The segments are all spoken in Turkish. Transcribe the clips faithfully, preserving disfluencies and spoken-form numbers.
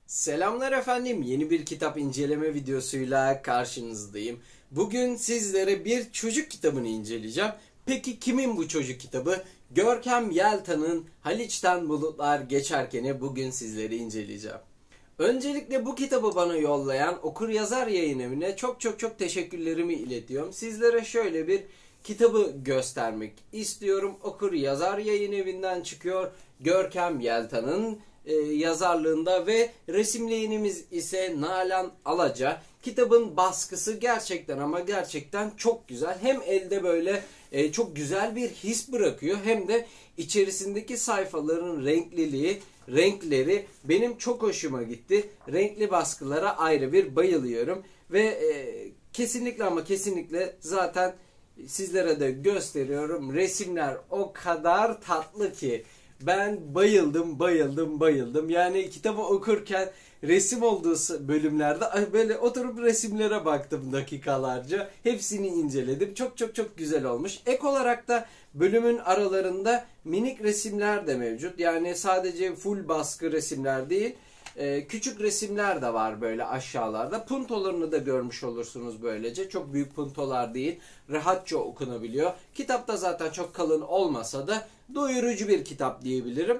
Selamlar efendim. Yeni bir kitap inceleme videosuyla karşınızdayım. Bugün sizlere bir çocuk kitabını inceleyeceğim. Peki kimin bu çocuk kitabı? Görkem Yeltan'ın Haliç'ten Bulutlar Geçerken'i bugün sizlere inceleyeceğim. Öncelikle bu kitabı bana yollayan Okur Yazar Yayınevi'ne çok çok çok teşekkürlerimi iletiyorum. Sizlere şöyle bir kitabı göstermek istiyorum. Okur Yazar Yayınevi'nden çıkıyor. Görkem Yeltan'ın e, yazarlığında ve resimleyenimiz ise Nalan Alaca. Kitabın baskısı gerçekten ama gerçekten çok güzel. Hem elde böyle e, çok güzel bir his bırakıyor, hem de içerisindeki sayfaların renkliliği, renkleri benim çok hoşuma gitti. Renkli baskılara ayrı bir bayılıyorum ve e, kesinlikle ama kesinlikle zaten sizlere de gösteriyorum. Resimler o kadar tatlı ki ben bayıldım, bayıldım, bayıldım. Yani kitabı okurken resim olduğu bölümlerde böyle oturup resimlere baktım dakikalarca. Hepsini inceledim. Çok çok çok güzel olmuş. Ek olarak da bölümün aralarında minik resimler de mevcut. Yani sadece full baskı resimler değil. Küçük resimler de var böyle aşağılarda. Puntolarını da görmüş olursunuz böylece. Çok büyük puntolar değil. Rahatça okunabiliyor. Kitap da zaten çok kalın olmasa da doyurucu bir kitap diyebilirim.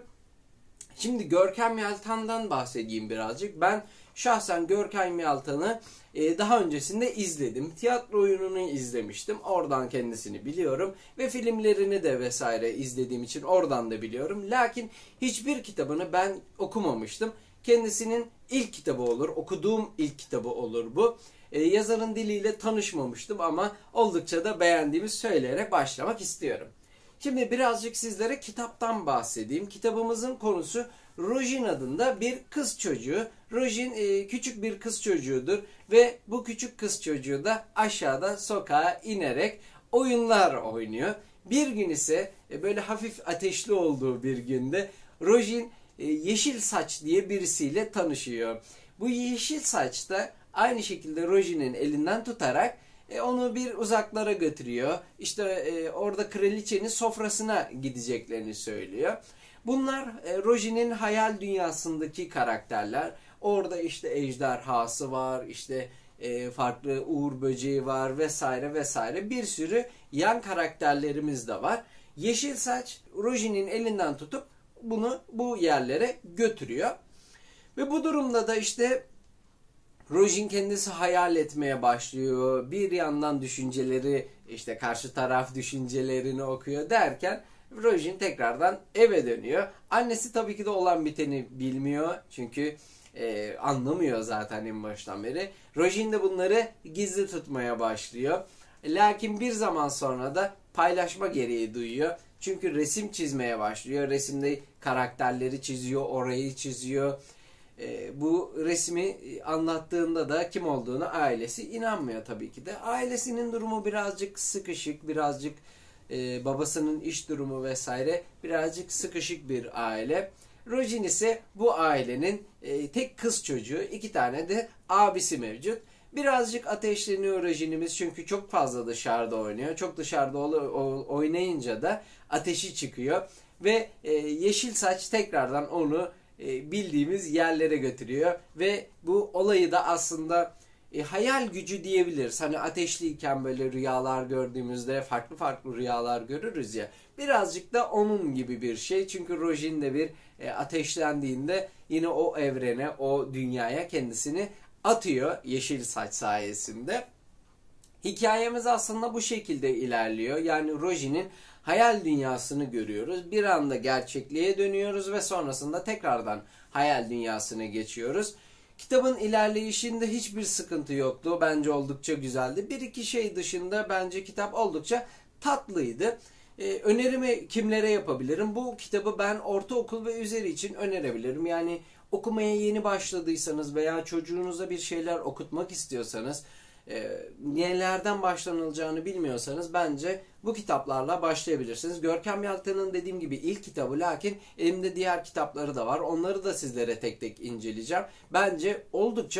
Şimdi Görkem Yeltan'dan bahsedeyim birazcık. Ben şahsen Görkem Yeltan'ı daha öncesinde izledim. Tiyatro oyununu izlemiştim. Oradan kendisini biliyorum. Ve filmlerini de vesaire izlediğim için oradan da biliyorum. Lakin hiçbir kitabını ben okumamıştım. Kendisinin ilk kitabı olur. Okuduğum ilk kitabı olur bu. Ee, yazarın diliyle tanışmamıştım ama oldukça da beğendiğimi söyleyerek başlamak istiyorum. Şimdi birazcık sizlere kitaptan bahsedeyim. Kitabımızın konusu Rojin adında bir kız çocuğu. Rojin e, küçük bir kız çocuğudur ve bu küçük kız çocuğu da aşağıda sokağa inerek oyunlar oynuyor. Bir gün ise e, böyle hafif ateşli olduğu bir günde Rojin Yeşil Saç diye birisiyle tanışıyor. Bu Yeşil Saç da aynı şekilde Rojin'in elinden tutarak onu bir uzaklara götürüyor. İşte orada kraliçenin sofrasına gideceklerini söylüyor. Bunlar Rojin'in hayal dünyasındaki karakterler. Orada işte ejderhası var, işte farklı uğur böceği var vesaire vesaire. Bir sürü yan karakterlerimiz de var. Yeşil Saç Rojin'in elinden tutup bunu bu yerlere götürüyor. Ve bu durumda da işte Rojin kendisi hayal etmeye başlıyor. Bir yandan düşünceleri, işte karşı taraf düşüncelerini okuyor derken Rojin tekrardan eve dönüyor. Annesi tabii ki de olan biteni bilmiyor. Çünkü e, anlamıyor zaten en baştan beri. Rojin de bunları gizli tutmaya başlıyor. Lakin bir zaman sonra da paylaşma gereği duyuyor. Çünkü resim çizmeye başlıyor. Resimde karakterleri çiziyor, orayı çiziyor. E, bu resmi anlattığında da kim olduğunu ailesi inanmıyor tabii ki de. Ailesinin durumu birazcık sıkışık, birazcık e, babasının iş durumu vesaire birazcık sıkışık bir aile. Rojin ise bu ailenin e, tek kız çocuğu, iki tane de abisi mevcut. Birazcık ateşleniyor Rojin'imiz çünkü çok fazla dışarıda oynuyor. Çok dışarıda oynayınca da ateşi çıkıyor. Ve e, Yeşil Saç tekrardan onu e, bildiğimiz yerlere götürüyor. Ve bu olayı da aslında e, hayal gücü diyebiliriz. Hani ateşliyken böyle rüyalar gördüğümüzde farklı farklı rüyalar görürüz ya. Birazcık da onun gibi bir şey. Çünkü Rojin de bir e, ateşlendiğinde yine o evrene, o dünyaya kendisini atıyor Yeşil Saç sayesinde. Hikayemiz aslında bu şekilde ilerliyor. Yani Rojin'in hayal dünyasını görüyoruz. Bir anda gerçekliğe dönüyoruz ve sonrasında tekrardan hayal dünyasına geçiyoruz. Kitabın ilerleyişinde hiçbir sıkıntı yoktu. Bence oldukça güzeldi. Bir iki şey dışında bence kitap oldukça tatlıydı. Ee, önerimi kimlere yapabilirim? Bu kitabı ben ortaokul ve üzeri için önerebilirim. Yani okumaya yeni başladıysanız veya çocuğunuza bir şeyler okutmak istiyorsanız, e, nelerden başlanılacağını bilmiyorsanız bence bu kitaplarla başlayabilirsiniz. Görkem Yeltan'ın dediğim gibi ilk kitabı, lakin elimde diğer kitapları da var. Onları da sizlere tek tek inceleyeceğim. Bence oldukça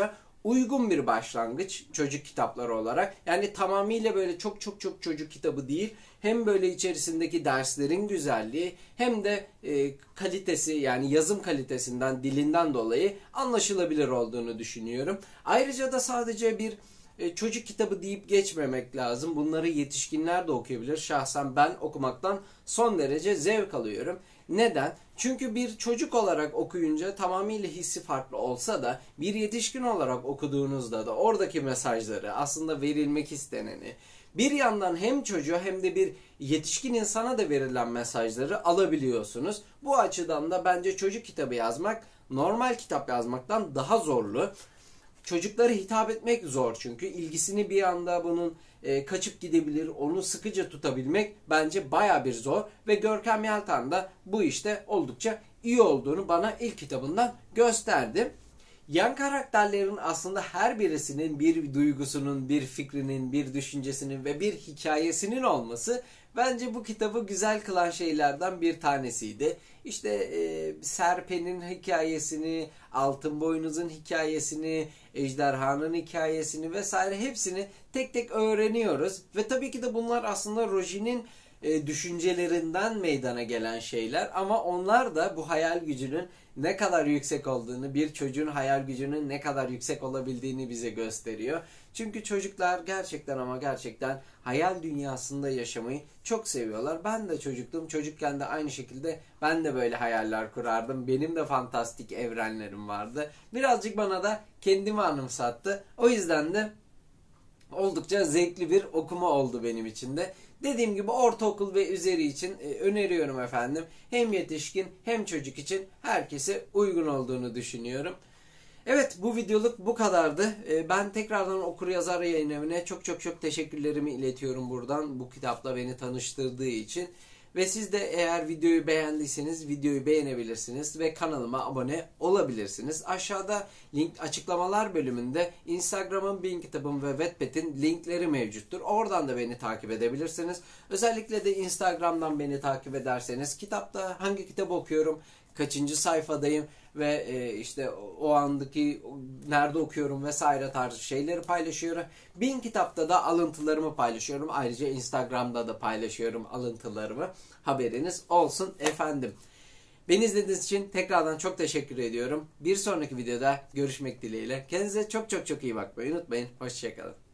uygun bir başlangıç çocuk kitapları olarak. Yani tamamıyla böyle çok çok çok çocuk kitabı değil. Hem böyle içerisindeki derslerin güzelliği hem de e, kalitesi, yani yazım kalitesinden, dilinden dolayı anlaşılabilir olduğunu düşünüyorum. Ayrıca da sadece bir e, çocuk kitabı deyip geçmemek lazım. Bunları yetişkinler de okuyabilir. Şahsen ben okumaktan son derece zevk alıyorum. Neden? Çünkü bir çocuk olarak okuyunca tamamıyla hissi farklı olsa da bir yetişkin olarak okuduğunuzda da oradaki mesajları, aslında verilmek isteneni, bir yandan hem çocuğa hem de bir yetişkin insana da verilen mesajları alabiliyorsunuz. Bu açıdan da bence çocuk kitabı yazmak normal kitap yazmaktan daha zorlu. Çocuklara hitap etmek zor çünkü ilgisini bir anda bunun e, kaçıp gidebilir, onu sıkıca tutabilmek bence baya bir zor ve Görkem Yeltan da bu işte oldukça iyi olduğunu bana ilk kitabından gösterdi. Yan karakterlerin aslında her birisinin bir duygusunun, bir fikrinin, bir düşüncesinin ve bir hikayesinin olması bence bu kitabı güzel kılan şeylerden bir tanesiydi. İşte e, Serpen'in hikayesini, Altınboynuz'un hikayesini, Ejderhanın hikayesini vesaire hepsini tek tek öğreniyoruz. Ve tabii ki de bunlar aslında Roji'nin e, düşüncelerinden meydana gelen şeyler. Ama onlar da bu hayal gücünün ne kadar yüksek olduğunu, bir çocuğun hayal gücünün ne kadar yüksek olabildiğini bize gösteriyor. Çünkü çocuklar gerçekten ama gerçekten hayal dünyasında yaşamayı çok seviyorlar. Ben de çocuktum. Çocukken de aynı şekilde ben de böyle hayaller kurardım. Benim de fantastik evrenlerim vardı. Birazcık bana da kendimi anımsattı. O yüzden de oldukça zevkli bir okuma oldu benim için de. Dediğim gibi ortaokul ve üzeri için e, öneriyorum efendim. Hem yetişkin hem çocuk için herkese uygun olduğunu düşünüyorum. Evet, bu videoluk bu kadardı. E, ben tekrardan Okuryazar Yayınevi'ne çok çok çok teşekkürlerimi iletiyorum buradan. Bu kitapla beni tanıştırdığı için. Ve siz de eğer videoyu beğendiyseniz videoyu beğenebilirsiniz ve kanalıma abone olabilirsiniz. Aşağıda link açıklamalar bölümünde Instagram'ın, Bin Kitabım ve Wattpad'in linkleri mevcuttur. Oradan da beni takip edebilirsiniz. Özellikle de Instagram'dan beni takip ederseniz kitapta hangi kitabı okuyorum, kaçıncı sayfadayım ve e, işte o andaki nerede okuyorum vesaire tarzı şeyleri paylaşıyorum. Bin Kitap'ta da alıntılarımı paylaşıyorum. Ayrıca Instagram'da da paylaşıyorum alıntılarımı. Haberiniz olsun efendim. Beni izlediğiniz için tekrardan çok teşekkür ediyorum. Bir sonraki videoda görüşmek dileğiyle. Kendinize çok çok çok iyi bakmayı unutmayın. Hoşçakalın.